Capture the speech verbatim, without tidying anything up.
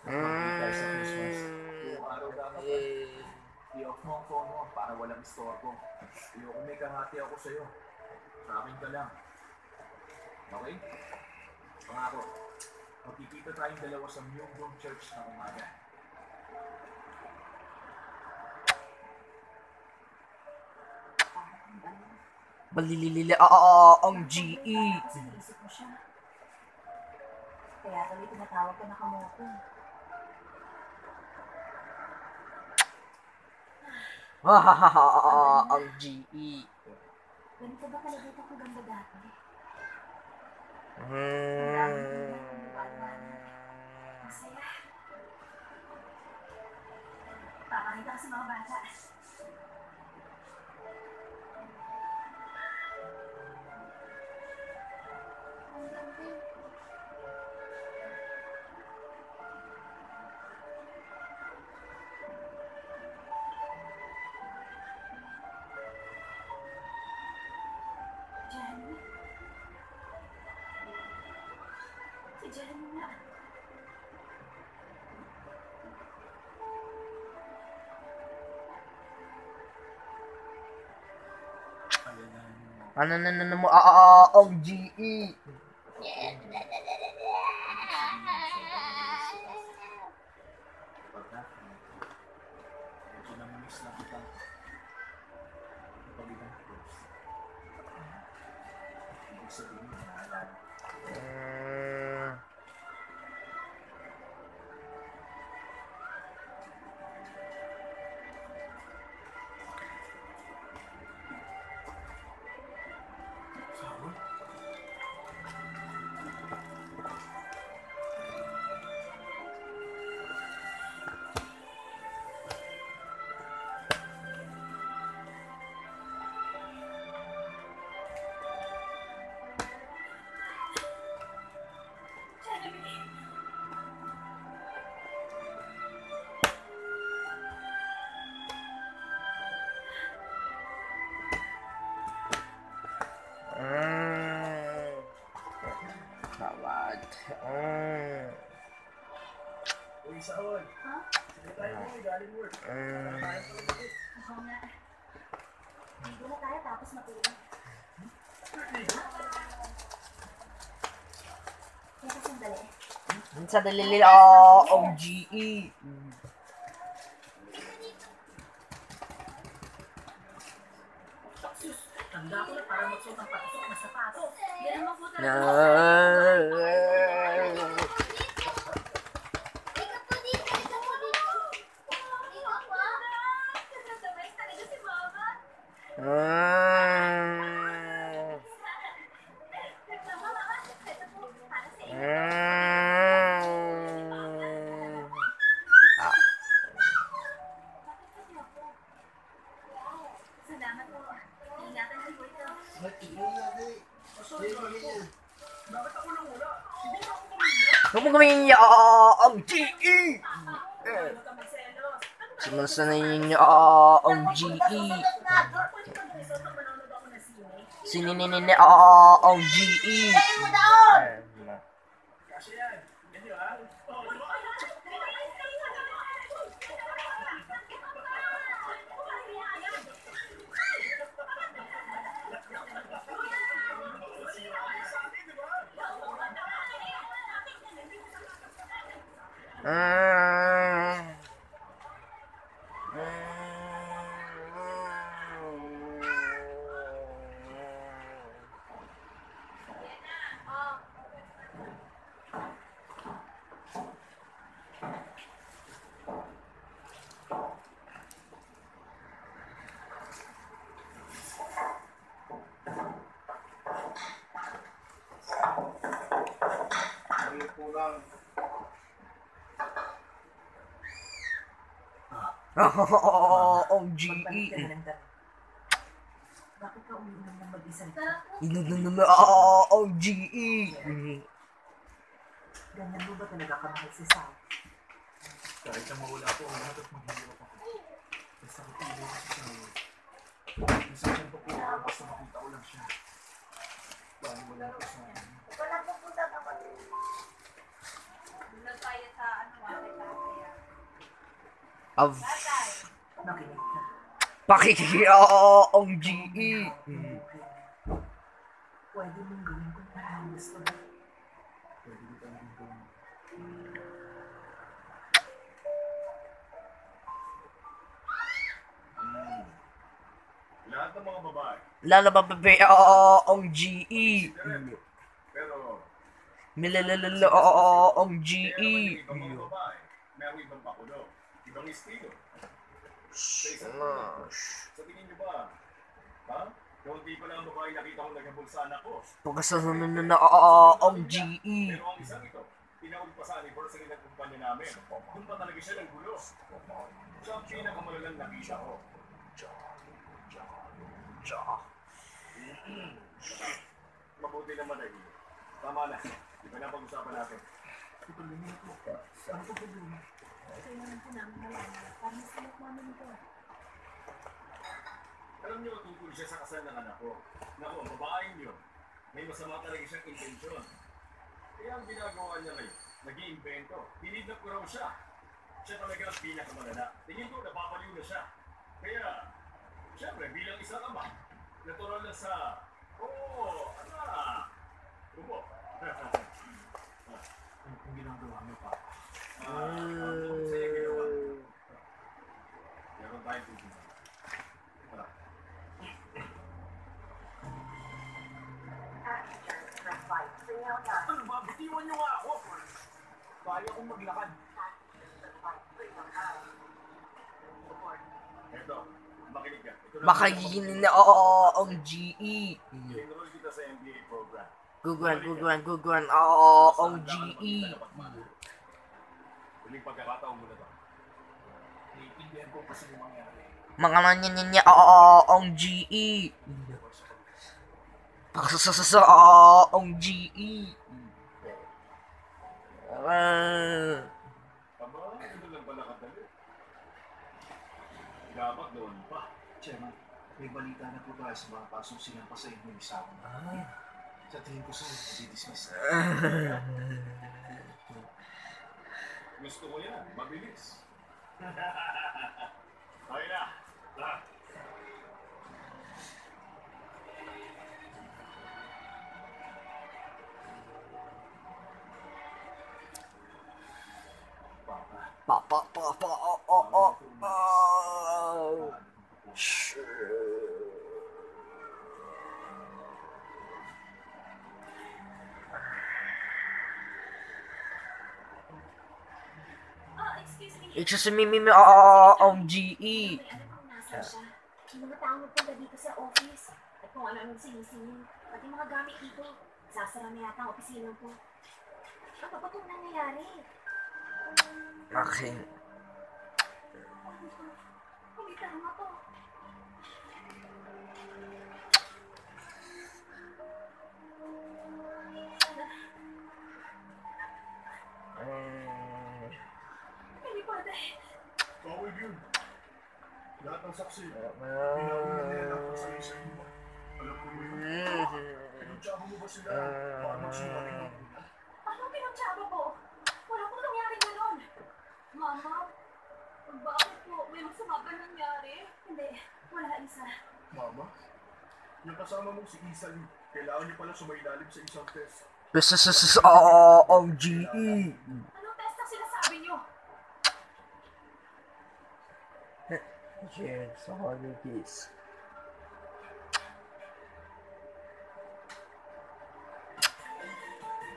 mag-greet tayo sa Christmas. Buong araw dapat eh, i-off mo ang phone mo para walang istorbo. Ayoko may kahati ako sa'yo. Sa akin ka lang. Okay? Pangako, magkikita tayong dalawa sa Myeongdong Church na umaga. Balililili, ah, ang G E. Sinisip mo siya. Kaya tuloy tinatawag ka na kamote. Ah, ang G E. Ganito ba talaga ito kung ganda dati? Hmm. Masaya. Papakita ka sa mga bata. Jenny? Si Jenny nga. Ano na na mo, ah, ang G E. Pagka, medyo namimiss lang kita. Kapag ibang close. Ibig sabihin, naalala. Hmm. Sabi? Hmm. Tawad. Hmm. Uy, Saul! Ha? Sige tayo mo, galing work. Hmm. Oo nga. Hindi na tayo tapos matulog. Kaya ka sandali. Sa dalili, ah, ang G E. Tanda ko na para magsuot ng patusok na sapatos. Yan ang magbuta Na. Hmm. Hmm. Ah. Salamat po. Ingatan niyo po ito. Bakit ako lang wala? Hindi na ako pamilya. Huwag mo gawin niya, ah, ang G E. Huwag ka magselos. Sumasanayin niya, ah, ang G E. Pwede ka bumisot pag manonood ako ng sine. Sinininin niya, ah, ang G E. Kasi yan. Yan yun, ha? Oh, di ba? Hmm. Ayun po lang. Ang G E. Magbalik ka na ng gabi. Bakit ka umiinom ng mag-isa? Inunod na, ah, ang G E. Ganyan mo ba talaga kamahal si Sam? Kahit na mawala po ang lahat at maghihirap ako. Basta kapili ko siya sa minsan siya pa po ako basta makita ko lang siya. Paano wala ko sa akin. Wala pupunta ka pa. Doon tayo sa ano, ate ka. Of Nakinig ka. Pakikioong G E. Pwede mong gawin kung ano gusto mo. Pwede kita rin gawin. Hmm. Lahat ng mga babae. Lalabababeoong G E. Pero, Milalalaoong G kaya E. naman yung ibang mga babae, mayroong ibang pakulo, ibang estilo. Sa isang tulad, sa tingin niyo ba, ha? Kaunti pa lang ang babae nakita ko naghabol sa anak ko. Pagkasananoong G E. Pero ang isang ito, tinawag pa sa anniversary ng kumpanya namin. Doon pa talaga siya ng gulo. Siya ang pinakamalalang nakita ko. Mabuti naman ay tama na. Di ba na pag-usapan natin? Tutuloy niyo po. Saan po problema? Kailangan po namin malaman. Parang salat namin ito. Alam niyo, tungkol siya sa kasal ng anak ko. Naku, ang babaeng niyo, may masama talaga siyang intensyon. Kaya ang ginagawa niya ngayon, nag-iimbento. Dinidnap ko raw siya. Siya talaga ang pinakamalala. Tingin ko, napapaliw na siya. Kaya, siyempre, bilang isang ama, natural na sa, oo, anak. Upo. Ang ginagawa mo pa. Ah, ang sa'yo ginawa. Meron tayong tubig. Ah. Ano ba? Bitiwan niyo nga ako! Kaya kong maglakad. Eto, makinig ka. Ito na- Makaginoong G E. Enroll kita sa M B A program. Guguan, guguan, guguan, oong G E. Huling pagkakataon mo na to. Naiintindihan ko kasi yung mangyari. Mga nanyanya oong G E. Paksasasaong G E. Ah. Aba, ano lang pala kadali? Dapat doon pa. Chairman, may balita na po tayo sa mga pasong sinampa sa inyo ni Sam. Sa tingin ko sa'yo, di-dismiss na. Gusto ko yan, mabilis. Tayo na. Ah. Papa, Pa pa pa pa o o o. Oh. Ah, excuse me. Iksasimimimi oong G E. May alam kung nasa siya. Yung mga taong nagpunta dito sa office. At kung ano-anong sinisingin. Pati mga gamit dito. Sasara na yata ang opisina ko. Ano ba itong nangyayari? Okay. Hindi tama to. Hindi pwede. bawal yun. Lahat ng saksi, pinaunan nila ng pagsalisay mo. Alam ko mo yun. Pinutsaba mo ba sila? Baka magsinungaling ng una? Anong pinagtsaba ko? Wala pong nangyari gano'n. Mama, bakit po? May masama ba nangyari? Hindi, wala isa. Mama, yung kasama mong si Isan, kailangan niyo pala sumailalim sa isang test. Pasasasaong G E. Anong test ang sinasabi niyo? Cheers, holidays.